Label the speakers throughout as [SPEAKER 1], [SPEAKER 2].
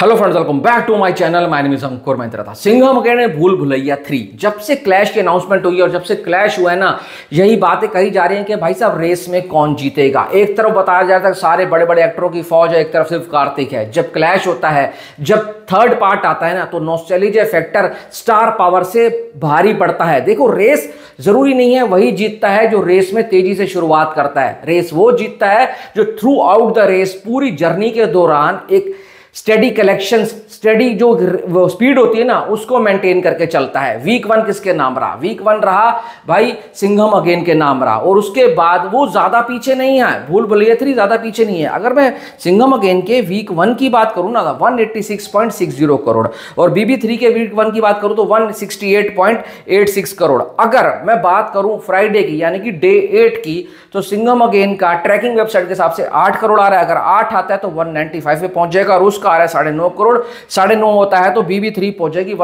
[SPEAKER 1] Hello friends, welcome back to my channel. My name is Ankur. मैं था Singham again भूल भुलैया 3। जब से क्लैश की अनाउंसमेंट हुई और जब से क्लैश हुआ है ना, यही बातें कही जा रही हैं कि भाई साहब रेस में कौन जीतेगा। एक तरफ बताया जाता है सारे बड़े बड़े एक्टरों की फौज है, एक तरफ सिर्फ कार्तिक है। जब क्लैश होता है, जब थर्ड पार्ट आता है ना, तो नॉस्टैल्जिया फैक्टर स्टार पावर से भारी पड़ता है। देखो, रेस जरूरी नहीं है वही जीतता है जो रेस में तेजी से शुरुआत करता है। रेस वो जीतता है जो थ्रू आउट द रेस, पूरी जर्नी के दौरान एक स्टेडी कलेक्शन, स्टेडी जो स्पीड होती है ना, उसको मेंटेन करके चलता है। वीक 1 किसके नाम रहा? वीक 1 रहा भाई सिंघम अगेन के नाम रहा। और उसके बाद वो ज्यादा पीछे नहीं है, भूल भुलैया 3 ज्यादा पीछे नहीं है। अगर मैं सिंघम अगेन के वीक 1 की बात करूं ना, 186.60 करोड़, और BB3 के वीक 1 की बात करूं तो 168.86 करोड़। अगर मैं बात करूं फ्राइडे की, यानी कि डे 8 की, तो सिंघम अगेन का ट्रैकिंग वेबसाइट के हिसाब से 8 करोड़ आ रहा है। अगर 8 आता है तो 195 पे पहुंच जाएगा, और उसका आ रहा है 9.5 करोड़। 9.5 होता है तो BB3 पहुंचेगी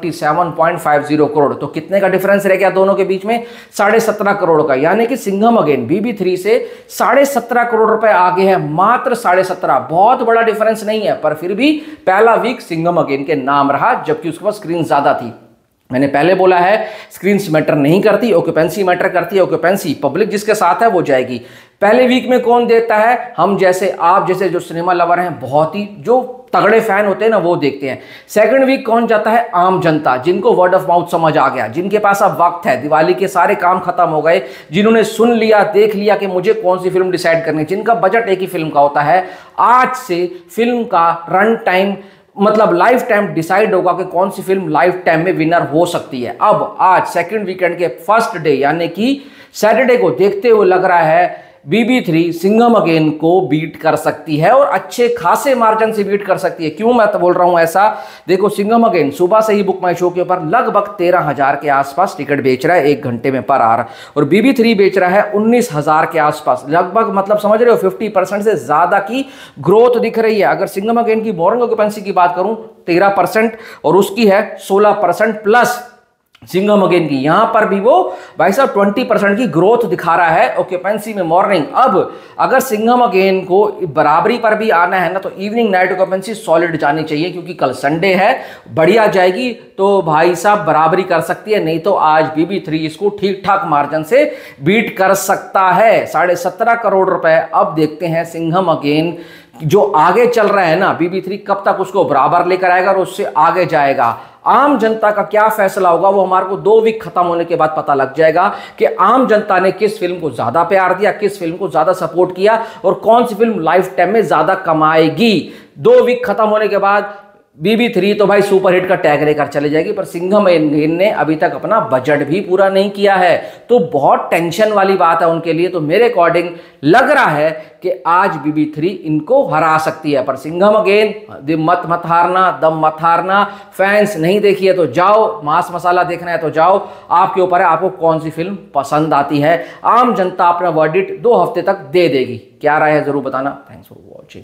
[SPEAKER 1] 177.50 करोड़। तो कितने का डिफरेंस रह गया दोनों के बीच में? 17.5 करोड़ का। यानी कि सिंघम अगेन BB3 से 17.5 करोड़ रुपए आगे है, मात्र 17.5। बहुत बड़ा डिफरेंस नहीं है, पर फिर भी पहला वीक सिंघम अगेन के नाम रहा, जबकि उसके पास स्क्रीन ज्यादा थी। मैंने पहले बोला है, स्क्रीन मैटर नहीं करती, ऑक्यूपेंसी मैटर करती है। ऑक्यूपेंसी पब्लिक जिसके साथ है वो जाएगी। पहले वीक में कौन देता है? हम जैसे, आप जैसे जो सिनेमा लवर हैं, बहुत ही जो तगड़े फैन होते हैं ना, वो देखते हैं। सेकंड वीक कौन जाता है? आम जनता, जिनको वर्ड ऑफ माउथ समझ आ गया, जिनके पास अब वक्त है, दिवाली के सारे काम खत्म हो गए, जिन्होंने सुन लिया, देख लिया कि मुझे कौन सी फिल्म डिसाइड करनी है, जिनका बजट एक ही फिल्म का होता है। आज से फिल्म का रन टाइम, मतलब लाइफ टाइम डिसाइड होगा कि कौन सी फिल्म लाइफ टाइम में विनर हो सकती है। अब आज सेकंड वीकेंड के फर्स्ट डे, यानी कि सैटरडे को देखते हुए लग रहा है BB3 सिंघम अगेन को बीट कर सकती है, और अच्छे खासे मार्जिन से बीट कर सकती है। क्यों मैं तो बोल रहा हूं ऐसा? देखो, सिंघम अगेन सुबह से ही बुक माई शो के ऊपर लगभग 13,000 के आसपास टिकट बेच रहा है 1 घंटे में पर आवर, और BB3 बेच रहा है 19,000 के आसपास। लगभग, मतलब समझ रहे हो, 50% से ज्यादा की ग्रोथ दिख रही है। अगर सिंघम अगेन की बोरिंग ऑक्यूपेंसी की बात करूं 13%, और उसकी है 16% प्लस सिंघम अगेन की। यहां पर भी वो भाई साहब 20% की ग्रोथ दिखा रहा है ऑक्यूपेंसी में मॉर्निंग। अब अगर सिंघम अगेन को बराबरी पर भी आना है ना, तो इवनिंग नाइट ऑक्यूपेंसी सॉलिड जानी चाहिए, क्योंकि कल संडे है, बढ़िया जाएगी तो भाई साहब बराबरी कर सकती है। नहीं तो आज BB3 इसको ठीक ठाक मार्जिन से बीट कर सकता है। 17.5 करोड़ रुपए। अब देखते हैं सिंघम अगेन जो आगे चल रहा है ना, BB3 कब तक उसको बराबर लेकर आएगा और उससे आगे जाएगा। आम जनता का क्या फैसला होगा वो हमारे को 2 वीक खत्म होने के बाद पता लग जाएगा कि आम जनता ने किस फिल्म को ज्यादा प्यार दिया, किस फिल्म को ज्यादा सपोर्ट किया, और कौन सी फिल्म लाइफ टाइम में ज्यादा कमाएगी। 2 वीक खत्म होने के बाद BB3 तो भाई सुपरहिट का टैग लेकर चले जाएगी, पर सिंघम अगेन ने अभी तक अपना बजट भी पूरा नहीं किया है, तो बहुत टेंशन वाली बात है उनके लिए। तो मेरे अकॉर्डिंग लग रहा है कि आज BB3 इनको हरा सकती है। पर सिंघम अगेन मत हारना, दम मत हारना। फैंस नहीं देखिए तो जाओ, मांस मसाला देखना है तो जाओ, आपके ऊपर है आपको कौन सी फिल्म पसंद आती है। आम जनता अपना वर्डिक्ट 2 हफ्ते तक दे देगी। क्या राय है जरूर बताना। Thanks for watching.